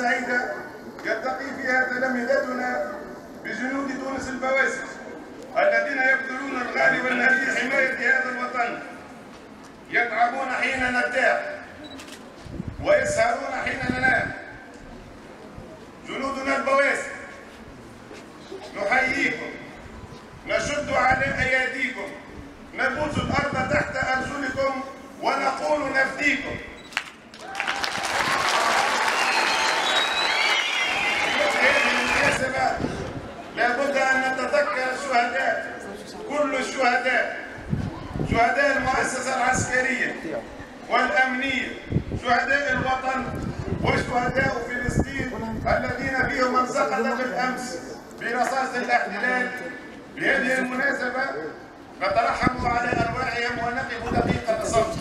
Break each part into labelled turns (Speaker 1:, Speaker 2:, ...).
Speaker 1: سعيدة يلتقي فيها تلامذتنا بجنود تونس البواسل الذين يبذلون الغالي والنفيس لحماية هذا الوطن، يتعبون حين نرتاح ويسهرون حين ننام. جنودنا البواسل نحييكم، نشد على أياديكم، نبوس الأرض تحت أرجلكم ونقول نفديكم. لابد أن نتذكر الشهداء، كل الشهداء، شهداء المؤسسة العسكرية والأمنية، شهداء الوطن وشهداء فلسطين الذين فيهم من سقط بالأمس برصاص الاحتلال. بهذه المناسبة نترحم على أرواحهم ونقف دقيقة صمت.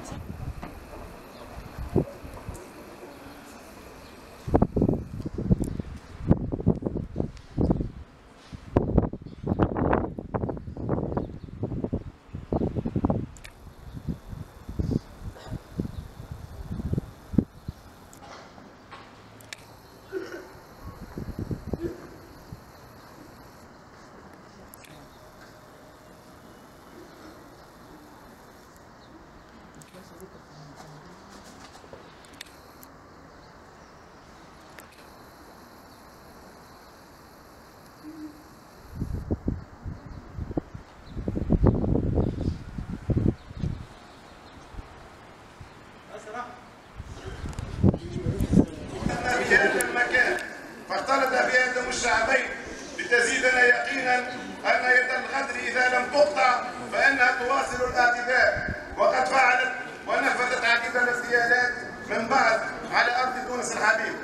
Speaker 1: في هذا المكان فاختلط بأدم الشعبين لتزيدنا يقينا أن يد الغدر إذا لم تقطع فإنها تواصل الاعتداء، وقد فعلت ونفذت عديد الاغتيالات من بعد على أرض تونس الحبيب.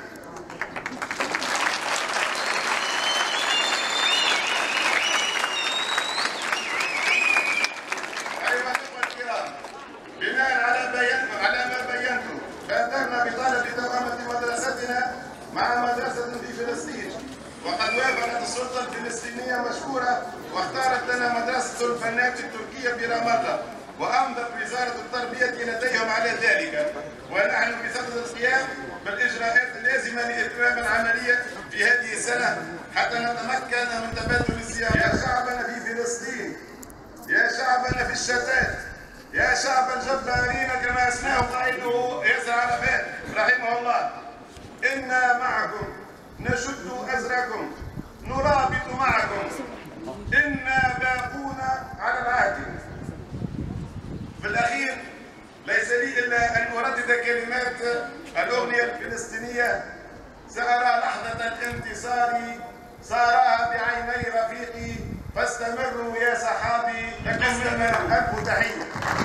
Speaker 1: أيها الأخوة الكرام، بناء على ما بينتم بادرنا بطلب توأمة مدرستنا مع مدرسة في فلسطين، وقد وافقت السلطة الفلسطينية مشكورة واختارت لنا مدرسة الفنات التركية برام الله، وأمضت وزارة التربية لديهم على ذلك، ونحن بصدد القيام بالإجراءات اللازمة لإتمام العملية في هذه السنة حتى نتمكن من تبادل الزيارات. يا شعبنا في فلسطين، يا شعبنا في الشتات، يا شعب الجبارين كما اسماه قائده ياسر عرفات رحمه الله، إنا معكم نشد أزركم نرابط معكم، إنا باقون على العهد. في الأخير ليس لي إلا أن أردد كلمات الأغنية الفلسطينية: سأرى لحظة الانتصار ساراها بعيني رفيقي، فاستمروا يا صحابي لكم ألف تحية.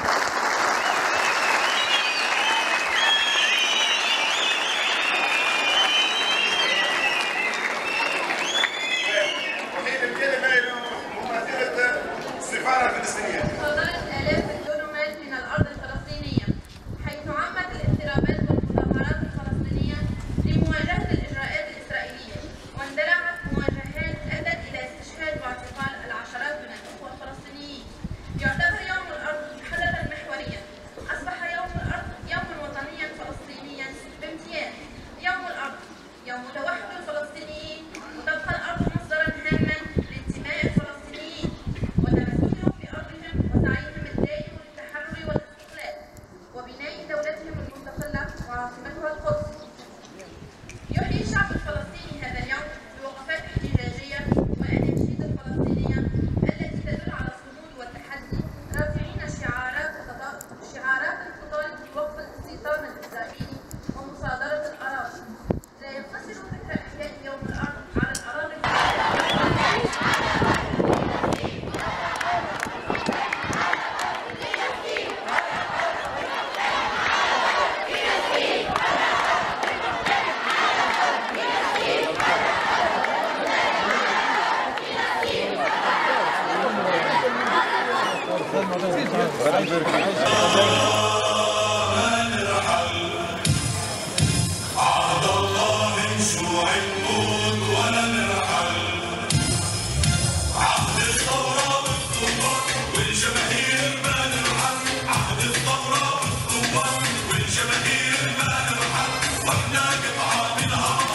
Speaker 1: أحيل الكلمة إلى ممثلة السفارة الفلسطينية.
Speaker 2: تفضلت آلاف الدونمات من الأرض الفلسطينية حيث عمت الاضطرابات والمظاهرات الفلسطينية لمواجهة الإجراءات الإسرائيلية، واندلعت مواجهات أدت إلى استشهاد واعتقال العشرات من الإخوة الفلسطينيين. يعتبر يوم الأرض حدثا محوريا، أصبح يوم الأرض يوما وطنيا فلسطينيا بامتياز. يوم الأرض يوم توحد الفلسطينيين، وتبقى الأرض مصدرا هاما لانتماء الفلسطينيين وتمسكهم بأرضهم وسعيهم الدائم للتحرر والاستقلال وبناء دولتهم المستقلة وعاصمتها القدس. يحيي الشعب الفلسطيني هذا اليوم بوقفات احتجاجية وأناشيد الفلسطينية التي تدل على الصمود والتحدي، رافعين شعارات تطالب بوقف الاستيطان الإسرائيلي ومصادرة الأراضي. لا يقتصر فكر إحياء يوم الأرض على الأراضي
Speaker 3: عهد الله مشروع الموت ولا نرحل، عهد الثورة والثوار والجماهير ما نرحل، عهد الثورة والثوار والجماهير ما نرحل، واحنا قطعة منها.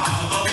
Speaker 3: عهد